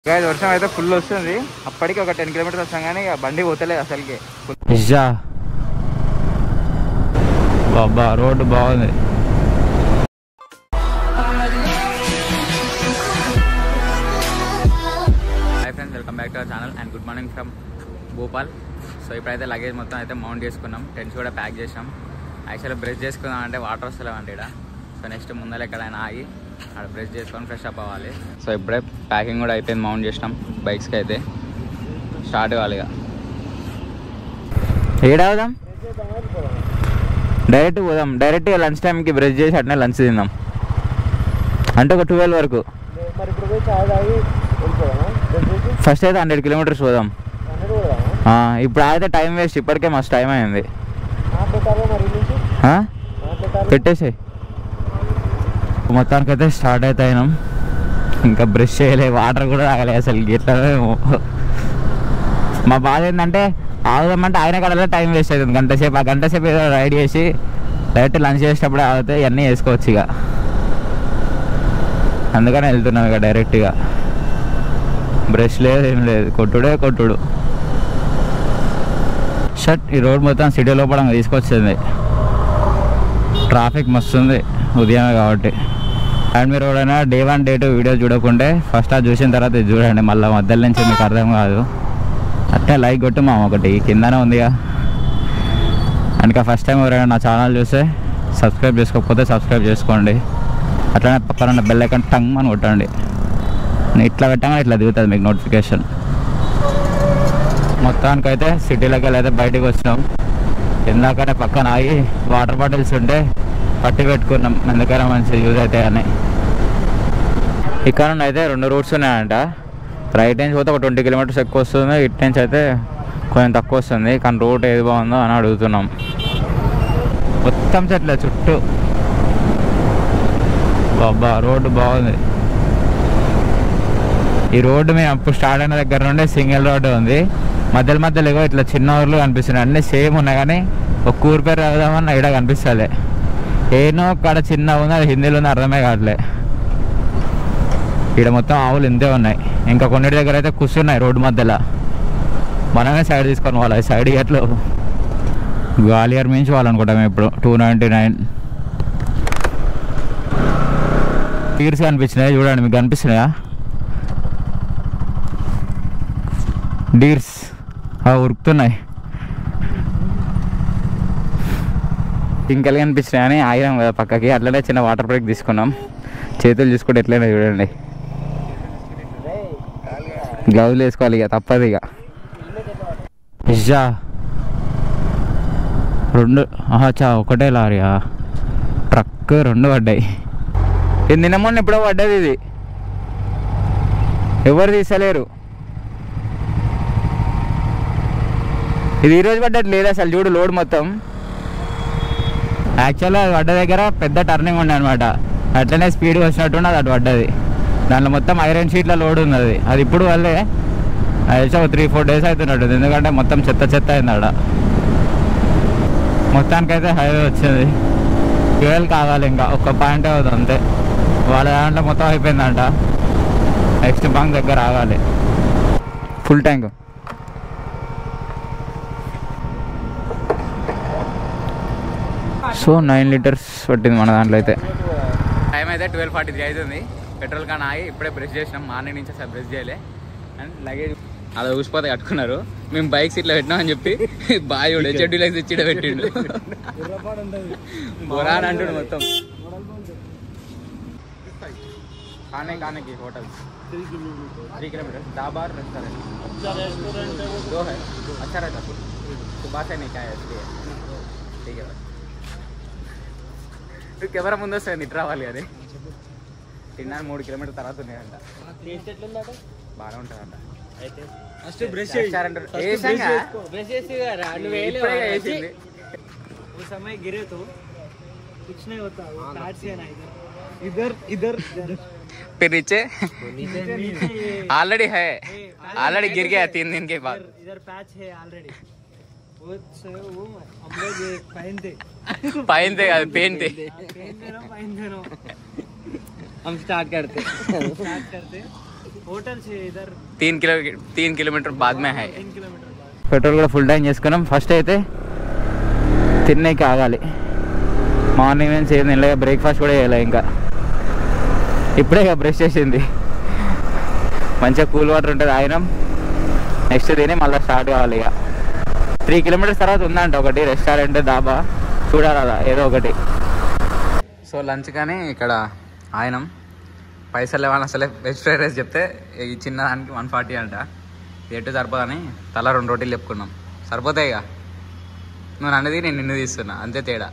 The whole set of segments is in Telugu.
గాయస్ వర్షం అయితే ఫుల్ వస్తుంది. అప్పటికి ఒక 10 కిలోమీటర్స్ వచ్చాం కానీ బండి పోతలేదు అసలుకి. బాబా రోడ్డు బాగుంది. Hi friends, welcome back to our channel and good morning from Bhopal. So ఇప్పుడైతే లగేజ్ మొత్తం అయితే మౌంట్ చేసుకున్నాం, టెంట్స్ కూడా ప్యాక్ చేసాం. యాక్చువల్గా బ్రష్ చేసుకుందాం అంటే వాటర్ వస్తలేమంటే ఇక్కడ. సో నెక్స్ట్ ముందర ఎక్కడైనా ఆగి అక్కడ బ్రష్ చేసుకొని ఫ్రెష్ అప్ అవ్వాలి. సో ఇప్పుడే ప్యాకింగ్ కూడా అయిపోయింది, మౌంట్ చేసినాం. బైక్స్కి అయితే స్టార్ట్ కావాలి. ఇక ఏడావుదాం, డైరెక్ట్ పోదాం. డైరెక్ట్గా లంచ్ టైంకి బ్రష్ చేసి అట్నే లంచ్ తిందాం, అంటే ఒక 12 వరకు. ఫస్ట్ అయితే 100 కిలోమీటర్స్ పోదాం. ఇప్పుడు అయితే టైం వేస్ట్, ఇప్పటికే మస్తు టైం అయింది. పెట్టేసాయి. మొత్తానికైతే స్టార్ట్ అయితే అయినాం. ఇంకా బ్రష్ చేయలే, వాటర్ కూడా తాగలే అసలు. ఎట్లా మా బాధ ఏంటంటే ఆగుదామంటే ఆయన కడలో టైం వేస్ట్ అవుతుంది గంటసేపు. ఆ గంటసేపు ఏదో రైడ్ చేసి డైరెక్ట్ లంచ్ చేసేటప్పుడు ఆగితే ఇవన్నీ వేసుకోవచ్చు. ఇక అందుకని వెళ్తున్నాం ఇక డైరెక్ట్గా. బ్రష్ లేదు, ఏం లేదు, కొట్టుడు. షట్ ఈ రోడ్ మొత్తం సిటీ లోపల తీసుకొచ్చింది. ట్రాఫిక్ మస్తు ఉంది ఉదయమే కాబట్టి. అండ్ మీరు ఎవరైనా డే 1 డే 2 వీడియో చూడకుంటే ఫస్ట్ అది చూసిన తర్వాత ఇది చూడండి. మళ్ళీ మధ్యలో నుంచి మీకు అర్థం కాదు. అట్నే లైక్ కొట్టు మా ఒకటి కిందనే ఉందిగా. అందుకే ఫస్ట్ టైం ఎవరైనా నా ఛానల్ చూస్తే సబ్స్క్రైబ్ చేసుకోకపోతే సబ్స్క్రైబ్ చేసుకోండి. అట్లనే పక్కన బెల్ ఐకాన్ టంగ్ అని కొట్టండి. ఇట్లా పెట్టగానే ఇట్లా దిగుతుంది మీకు నోటిఫికేషన్. మొత్తానికైతే సిటీలోకి వెళ్ళి అయితే బయటకు వచ్చినాం. ఇందాకనే పక్కన ఆగి వాటర్ బాటిల్స్ ఉంటే పట్టి పెట్టుకున్నాం, ఎందుకైనా మంచి యూజ్ అవుతాయి అని. ఇక్కడ నుండి అయితే 2 రూట్స్ ఉన్నాయంట. రైట్ నుంచి పోతే ఒక 20 కిలోమీటర్స్ ఎక్కువ వస్తుంది, ఇటు నుంచి అయితే కొంచెం తక్కువ వస్తుంది. కానీ రూట్ ఏది బాగుందో అని అడుగుతున్నాం. మొత్తం చెట్లే చుట్టూ. బాబా రోడ్డు బాగుంది. ఈ రోడ్డు మేము అప్పుడు స్టార్ట్ అయిన దగ్గర నుండి సింగిల్ రోడ్డు ఉంది. మధ్యలో ఏవో ఇట్లా చిన్న ఊర్లు కనిపిస్తున్నాయి, అన్నీ సేమ్ ఉన్నాయి. కానీ ఒక ఊరి పేరు రాదామని ఇక్కడ కనిపిస్తలే. ఏనో అక్కడ చిన్న ఉంది, అది హిందీలో ఉంది, అర్థమే కావట్లే. ఇక్కడ మొత్తం ఆవులు ఇంతే ఉన్నాయి. ఇంకా కొన్నిటి దగ్గర అయితే కూర్చున్నాయి రోడ్డు మధ్యలో. మనమే సైడ్ తీసుకొని పోవాలి. సైడ్ ఎట్లు గ్వాలియర్ మించి వాళ్ళనుకుంటాం ఇప్పుడు. 299 తీర్చి కనిపించినాయి చూడండి, మీకు కనిపిస్తున్నాయా డీర్స్? ఉరుకుతున్నాయి. ఇంకెళ్ళి కనిపించినాయి అని ఆగినాం కదా పక్కకి. అట్లనే చిన్న వాటర్ బ్రేక్ తీసుకున్నాం. చేతులు చూసుకుంటే ఎట్లయినా చూడండి. గ్లౌజులు వేసుకోవాలి ఇక, తప్పదు ఇక. ఇజా 2 ఒకటే లారీయా? ట్రక్ 2 పడ్డాయి. ఇది నిన్న మొన్న ఎప్పుడో పడ్డది. ఇది ఎవరు తీసలేరు. ఇది ఈరోజు పడ్డది లేదు అసలు. చూడు లోడ్ మొత్తం. యాక్చువల్గా అది పడ్డ దగ్గర పెద్ద టర్నింగ్ ఉండే అనమాట. అట్లనే స్పీడ్గా వచ్చినట్టు అది అటు పడ్డది. దాంట్లో మొత్తం ఐరన్ షీట్ల లోడ్ ఉన్నది. అది ఇప్పుడు వల్లే అది 3-4 డేస్ అవుతున్నట్టు, ఎందుకంటే మొత్తం చెత్త అయింది అక్కడ. మొత్తానికైతే హైవే వచ్చింది. ఫ్యూయల్ కావాలి, ఇంకా ఒక్క పాయింట్ అవుతుంది అంతే. వాళ్ళ దాంట్లో మొత్తం అయిపోయిందంట. నెక్స్ట్ బంక్ దగ్గర ఆగాలి. Full tank. సో 9 లీటర్స్ పట్టింది మన దాంట్లో అయితే. టైం అయితే 12:43 అవుతుంది. పెట్రోల్ కానీ ఆగి ఇప్పుడే బ్రష్ చేసినాం. మార్నింగ్ నుంచి అసలు బ్రష్ చేయలే. అండ్ లగేజ్ అలా ఊసిపోతే కట్టుకున్నారు. మేము బైక్స్ ఇట్లా పెట్టినామని చెప్పి బాయ్ HFD లెగ్స్ ఇచ్చి పెట్టిండు. బొరా అని అంటుండు మొత్తం. खाने होटल 3 किलोमीटर ढाबा रेस्टोरेंट 2 है. अच्छा रहता सुबह से नहीं क्या है इसलिए. ठीक है भाई. కెమెరా ముందు వస్తుంది నిట్ రావాలి. అది తిన్నాను 3 కిలోమీటర్ తర్వాత ఉన్నాయంట. బాగానే ఉంటుందంట. ఫస్ట్ బ్రష్ समय गिरे तो कुछ नहीं होता, वो काट से ना इधर फिर नीचे ऑलरेडी है. ऑलरेडी गिर गया 3 दिन के बाद. इधर पैच है ऑलरेडी. वो हम लोग पहनते पेंट हम स्टार्ट करते होटल से इधर 3 किलोमीटर बाद में है. పెట్రోల్ కూడా ఫుల్ ట్యాంక్ చేసుకున్నాం. ఫస్ట్ అయితే తినేకి ఆగాలి. మార్నింగ్ నుంచి ఏం తినలేక బ్రేక్ఫాస్ట్ కూడా చేయలే. ఇంకా ఇప్పుడే ఇక బ్రష్ చేసింది. మంచిగా కూల్ వాటర్ ఉంటుంది ఆయనం. నెక్స్ట్ తిని మళ్ళీ స్టార్ట్ కావాలి. ఇక 3 కిలోమీటర్స్ తర్వాత ఉందంట ఒకటి రెస్టారెంట్ దాబా, చూడాలి అలా ఏదో ఒకటి. సో లంచ్ కానీ ఇక్కడ ఆయనం పైసలు లేవని అసలే వెజ్ ఫ్రైడ్ రైస్ చెప్తే ఈ చిన్నదానికి 140 అంట. ఎటు సరిపోదని తల 2 రోటీలు చెప్పుకున్నాం. సరిపోతాయి ఇక. నువ్వు అన్నది నేను నిన్ను తీస్తున్నా, అంతే తేడా.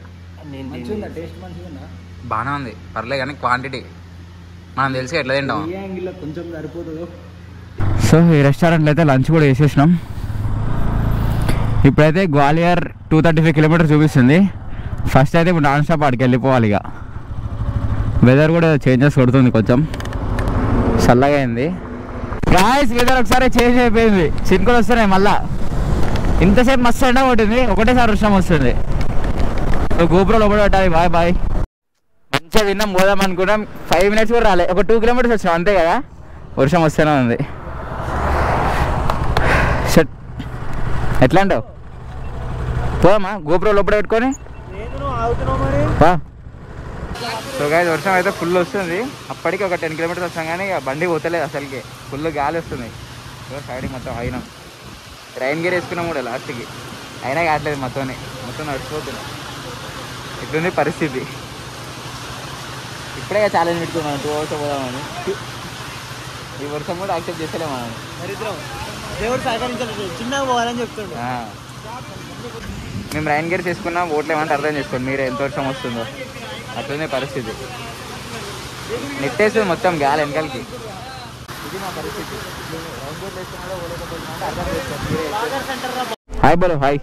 బాగానే ఉంది, పర్లేదు. కానీ క్వాంటిటీ మనం తెలిసి ఎట్లా తింటాం. కొంచెం సరిపోతుంది. సో ఈ రెస్టారెంట్లో అయితే లంచ్ కూడా వేసేసినాం. ఇప్పుడైతే గ్వాలియర్ 235 కిలోమీటర్స్ చూపిస్తుంది. ఫస్ట్ అయితే ఇప్పుడు నాన్ స్టాప్ ఆడికి వెళ్ళిపోవాలి. ఇక వెదర్ కూడా చేంజెస్ కొడుతుంది, కొంచెం చల్లగా అయింది. గాయస్ వెదర్ ఒకసారి చేంజ్ అయిపోయింది. చినుకులు వస్తున్నాయి మళ్ళా. ఇంతసేపు మస్తు ఎండ కొట్టింది, ఒకటేసారి వర్షం వస్తుంది. గోపురం లోపల పెట్టాలి. Bye bye. మంచిగా తిన్నాం, పోదాం అనుకున్నాం. 5 మినిట్స్ కూడా రాలే. ఒక 2 కిలోమీటర్స్ వచ్చినాం అంతే కదా, వర్షం వస్తూనే ఉంది. షట్ ఎట్లా అంటావు? పోదామా గోపురం లోపల పెట్టుకొని? సో గాయస్ వర్షం అయితే ఫుల్ వస్తుంది. అప్పటికి ఒక 10 కిలోమీటర్స్ వస్తాం కానీ బండి పోతలేదు అసలుకి. ఫుల్ గాలి వస్తుంది. సైడ్కి మొత్తం అయినాం. రైన్ గేర్ వేసుకున్నాం కూడా లాస్ట్కి, అయినా కావట్లేదు. మొత్తం నడిచిపోతున్నాం. ఇట్లుంది పరిస్థితి. ఇప్పుడే ఛాలెంజ్ పెట్టుకున్నాను 2 అవర్స్ పోదామని. ఈ వర్షం కూడా యాక్సెప్ట్ చేస్తలేము మనం. దేవుడు సహకరించాలి, చిన్నగా పోవాలని చెప్తుండే. మేము రైన్ గేర్స్ వేసుకున్నాం, ఓట్లేమంటే అర్థం చేసుకోండి మీరే ఎంత వర్షం వస్తుందో. అట్లనే పరిస్థితి. నెట్టేస్తుంది మొత్తం గాలి వెనకాలకి. ఇది మా పరిస్థితి. రైన్ గేర్ వేసుకున్నాడో ఓలేకపోతున్నాడో అర్థం చేసుకోండి. హాయ్ బలో హాయ్.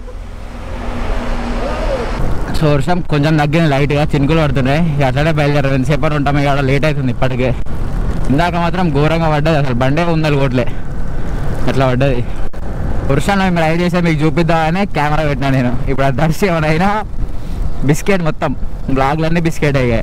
సో వర్షం కొంచెం తగ్గింది లైట్గా, చినుకులు పడుతున్నాయి. అట్లనే బయలుదేరారు. ఎంతసేపు ఉంటాము ఇక్కడ, లేట్ అవుతుంది ఇప్పటికే. ఇందాక మాత్రం ఘోరంగా పడ్డది, అసలు బండే ఉండాలి కోట్లే అట్లా పడ్డది. వర్షంలో మేము రైడ్ చేసే మీకు చూపిద్దామని కెమెరా పెట్టినా నేను. ఇప్పుడు అది దర్శి ఏమైనా బిస్కెట్, మొత్తం బ్లాగ్లన్నీ బిస్కెట్ అయ్యాయి.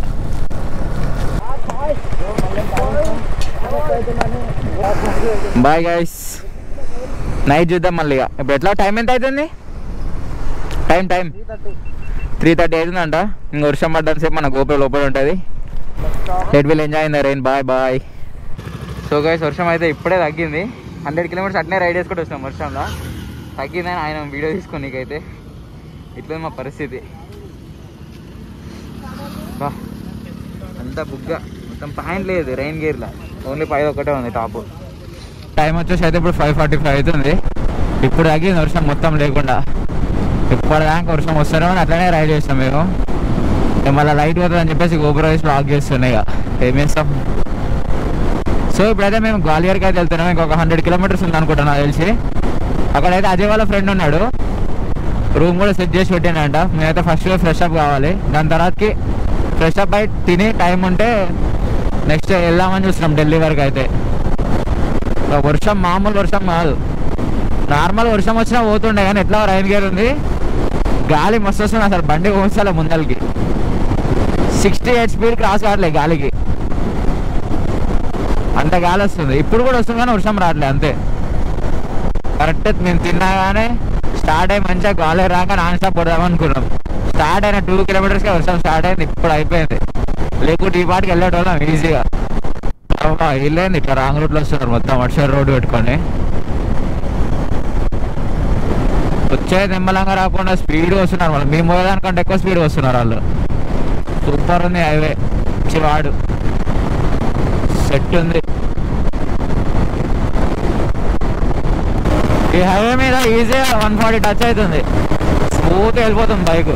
బాయ్ గైస్, నైట్ చూద్దాం మళ్ళీ. ఇప్పుడు ఎట్లా టైం ఎంత అవుతుంది? టైం 3:30 అవుతుందంట. ఇంక వర్షం పడ్డం సేపు మన గోపురం లోపల ఉంటుంది. Let will enjoy in the rain. Bye bye. So guys వర్షం అయితే ఇప్పుడే తగ్గింది. 100 కిలోమీటర్స్ అట్నే రైడ్ చేసుకుంటూ వస్తున్నాం. వర్షంలో తగ్గిందని ఆయన వీడియో తీసుకొని నీకైతే ఇట్లా మా పరిస్థితి. బా అంతా బుగ్గ, మొత్తం పాయింట్ లేదు రైన్ గేర్లో, ఓన్లీ 5 ఒకటే ఉంది టాప్. టైం వచ్చేసి అయితే ఇప్పుడు 5:45 అవుతుంది. ఇప్పుడు తగ్గింది వర్షం మొత్తం లేకుండా. ఇప్పటిదాకా వర్షం వస్తారో అని అట్లనే రైడ్ చేస్తాం మేము. మళ్ళీ లైట్ పోతుందని చెప్పేసి గోపురం వేసి బ్లాక్ చేస్తున్నాయి. ఏం చేస్తాం. సో ఇప్పుడైతే మేము గ్వాలియర్కి అయితే వెళ్తున్నాం. ఇంకొక 100 కిలోమీటర్స్ ఉంది అనుకుంటున్నా నాకు తెలిసి. అక్కడైతే అజయ్ వాళ్ళ ఫ్రెండ్ ఉన్నాడు, రూమ్ కూడా సెట్ చేసి పెట్టానంట. మేమైతే ఫస్ట్ ఫ్రెష్ అప్ కావాలి, దాని తర్వాతకి ఫ్రెష్ అప్ అయి తిని టైం ఉంటే నెక్స్ట్ వెళ్దామని చూస్తున్నాం ఢిల్లీ వరకు. అయితే వర్షం మామూలు వర్షం కాదు, నార్మల్ వర్షం వచ్చినా పోతుండే. కానీ ఎట్లా రైన్ గేర్ ఉంది, గాలి మస్తు వస్తుంది. అసలు బండి పోస్తాలే ముందలకి. 68 స్పీడ్ క్రాస్ కావట్లేదు గాలికి, అంత గాలి వస్తుంది. ఇప్పుడు కూడా వస్తుంది కానీ వర్షం రావట్లేదు అంతే. కరెక్ట్ మేము తిన్నాగానే స్టార్ట్ అయ్యి మంచిగా గాలి రాక నాన్ స్టాప్ పడదాం అనుకున్నాం. స్టార్ట్ అయిన 2 కిలోమీటర్స్కి వర్షం స్టార్ట్ అయింది. ఇప్పుడు అయిపోయింది. లేకుంటే ఈ పాటికి వెళ్ళేటోళ్ళం ఈజీగా. వెళ్ళేది ఇట్లా రాంగ్ రూట్లో వస్తున్నారు మొత్తం, అటు సైడ్ రోడ్డు పెట్టుకొని. వచ్చేది నిమ్మలంగా రాకుండా స్పీడ్గా వస్తున్నారు వాళ్ళు. మేము పోయేదానికంటే ఎక్కువ స్పీడ్గా వస్తున్నారు వాళ్ళు. సూపర్ ఉంది హైవే, వాడు సెట్ ఉంది. ఈ హైవే మీద ఈజీగా 140 టచ్ అవుతుంది, స్మూత్ వెళ్ళిపోతుంది bike.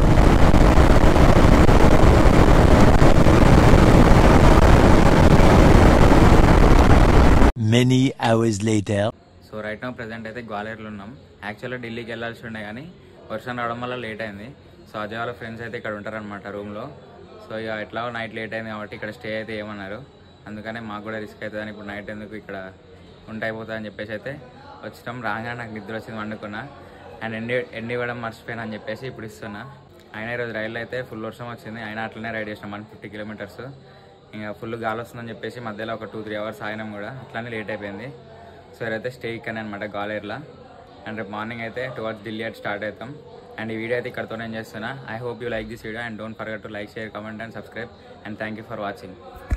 Many hours later. So right now present అయితే గ్వాలియర్లో ఉన్నాం. యాక్చువల్గా ఢిల్లీకి వెళ్ళాల్సి ఉండే కానీ వర్షం రావడం వల్ల లేట్ అయింది. సో అజయ్ వాళ్ళ ఫ్రెండ్స్ అయితే ఇక్కడ ఉంటారనమాట రూమ్లో. సో ఇక ఎట్లా నైట్ లేట్ అయింది కాబట్టి ఇక్కడ స్టే అయితే ఏమన్నారు. అందుకనే మాకు కూడా రిస్క్ అవుతుందని ఇప్పుడు నైట్ ఎందుకు ఇక్కడ అయిపోతుందని చెప్పేసి అయితే వచ్చినాం. రాగా నాకు నిద్ర వచ్చింది, వండుకున్నా. అండ్ ఎండి ఇవ్వడం మర్చిపోయినా అని చెప్పేసి ఇప్పుడు ఇస్తున్నా. అయినా ఈరోజు రైల్లో అయితే ఫుల్ వర్షం వచ్చింది, అయినా అట్లనే రైడ్ చేసినాం 150 కిలోమీటర్స్. ఇంకా ఫుల్ గాలి వస్తుందని చెప్పేసి మధ్యలో ఒక 2-3 అవర్స్ ఆగినాం కూడా, అట్లానే లేట్ అయిపోయింది. సో ఇదైతే స్టే ఇక్కడనే అనమాట గ్వాలియర్లో. అండ్ రేపు మార్నింగ్ అయితే టువర్డ్స్ ఢిల్లీ అయితే స్టార్ట్ అవుతాం. అండ్ ఈ వీడియో అయితే ఇక్కడతో నేను చేస్తున్నా. I hope you like this video and don't forget to like, share, comment and subscribe. And thank you for watching.